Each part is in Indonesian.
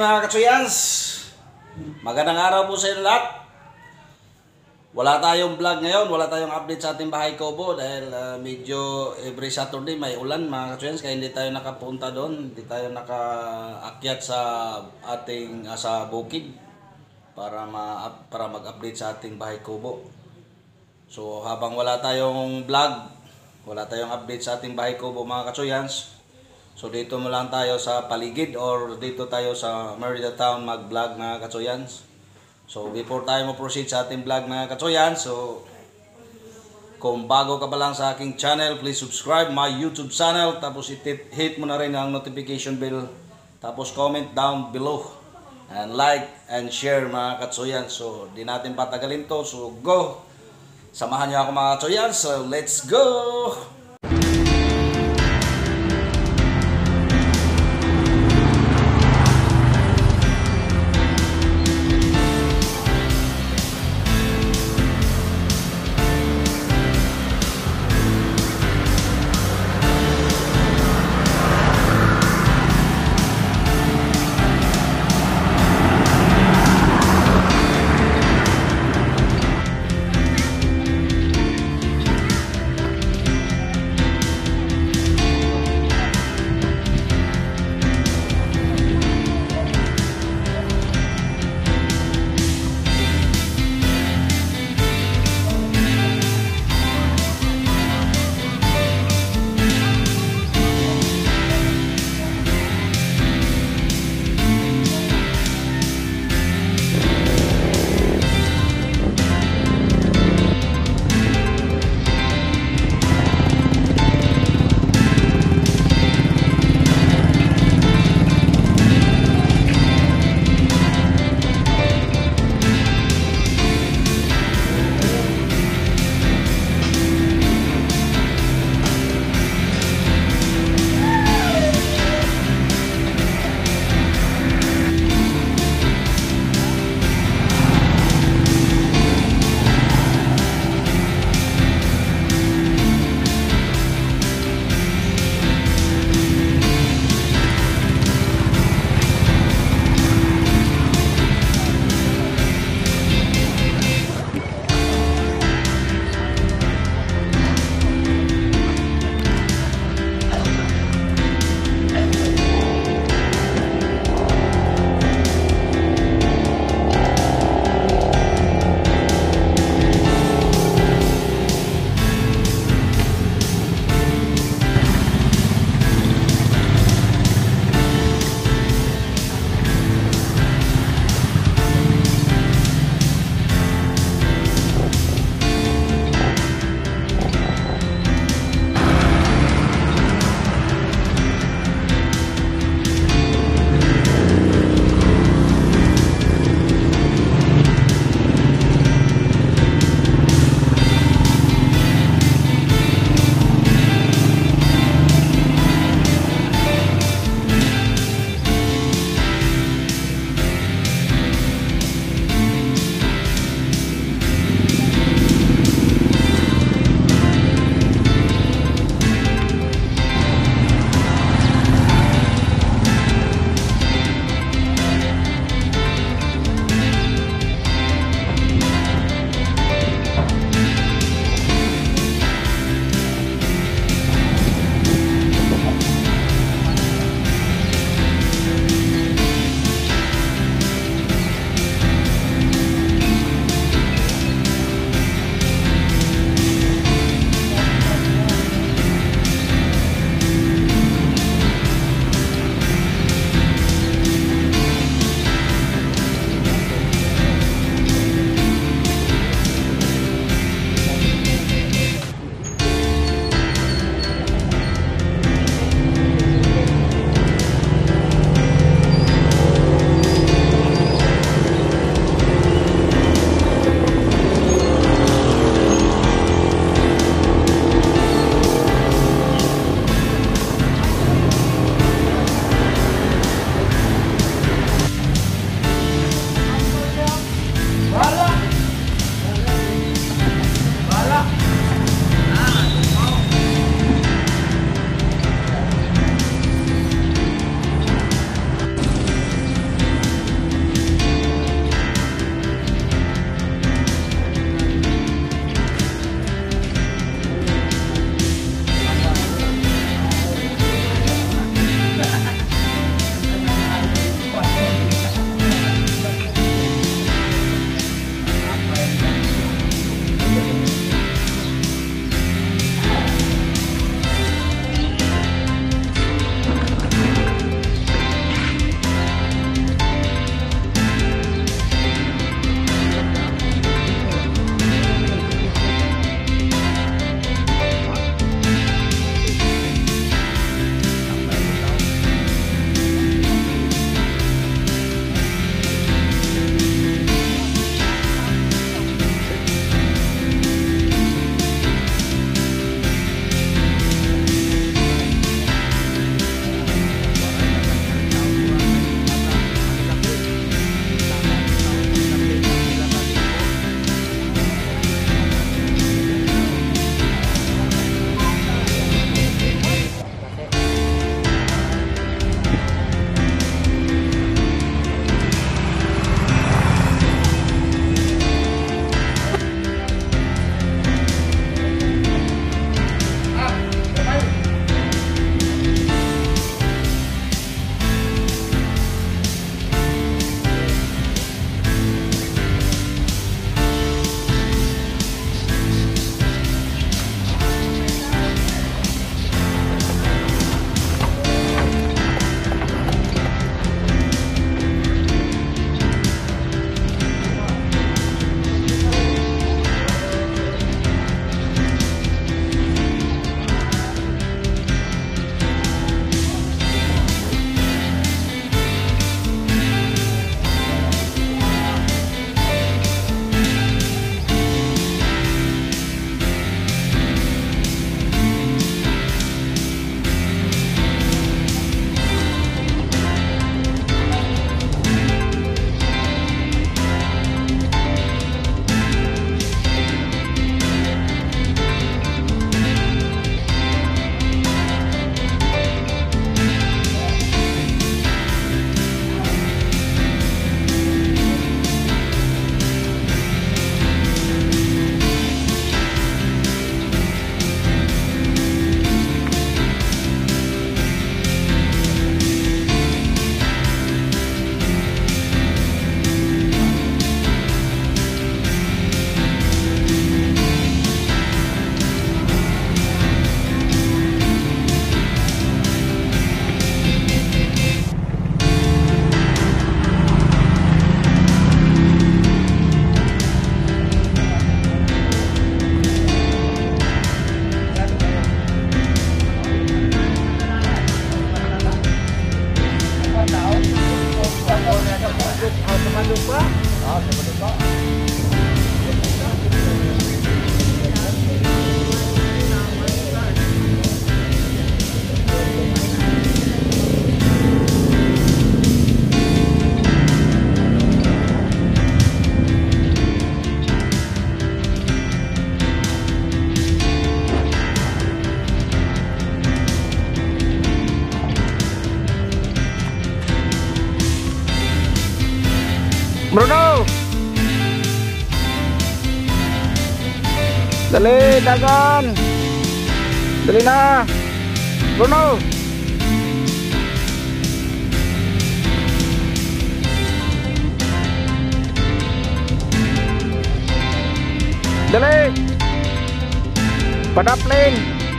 mga katsuyans, magandang araw po sa inyo lahat. Wala tayong vlog ngayon, wala tayong update sa ating bahay kubo dahil medyo every Saturday may ulan mga katsuyans, kaya hindi tayo nakapunta doon, hindi tayo nakaakyat sa ating sa bukid para mag-update sa ating bahay kubo. So habang wala tayong vlog, wala tayong update sa ating bahay kubo mga katsuyans, so dito mo lang tayo sa paligid or dito tayo sa Merida Town mag-vlog mga katsuyans. So before tayo mo-proceed sa ating vlog mga katsuyans, so kung bago ka pa lang sa aking channel, please subscribe my YouTube channel, tapos hit mo na rin ang notification bell, tapos comment down below and like and share mga katsuyans. So di natin patagalin to, so go! Samahan niyo ako mga katsuyans, so let's go! Dali, dagan. Dali na. Bruno. Dali. Padaplin.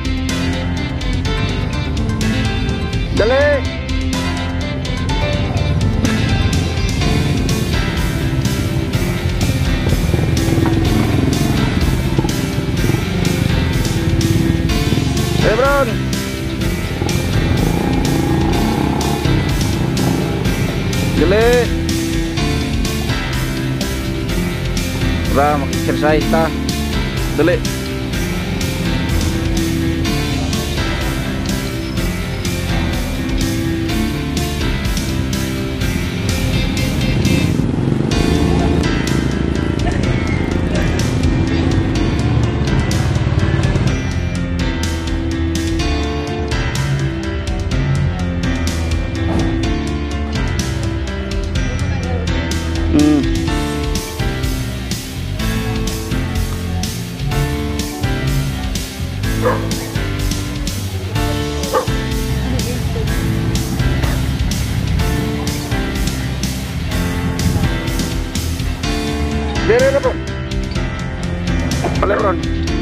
Dali. Lebron. Dali. Para mag-exercise ta. Dali. Dere Lebron. Lebron.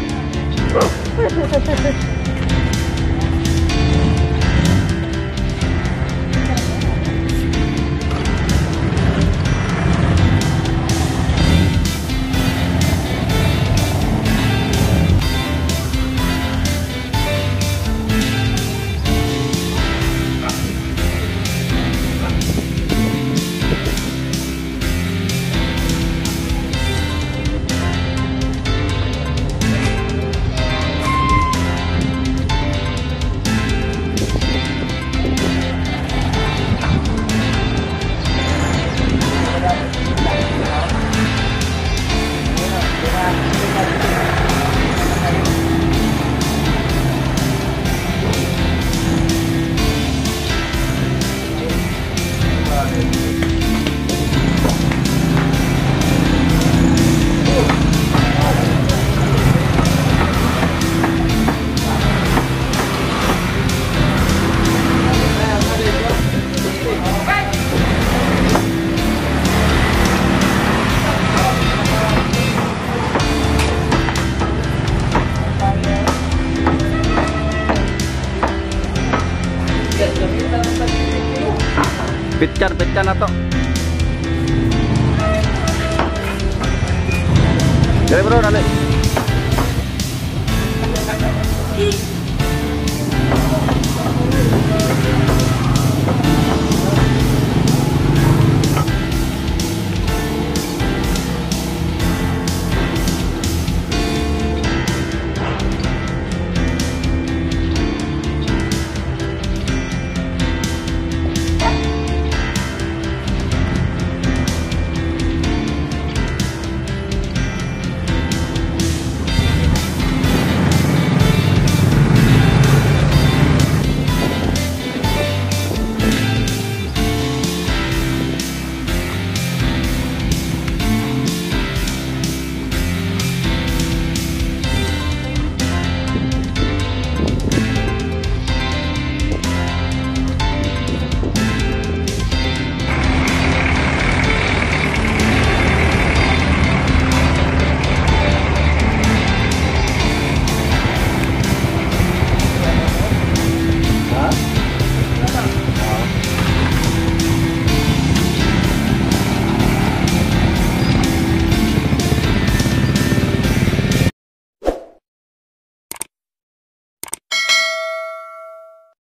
Pitcan atau Dale bro, dale.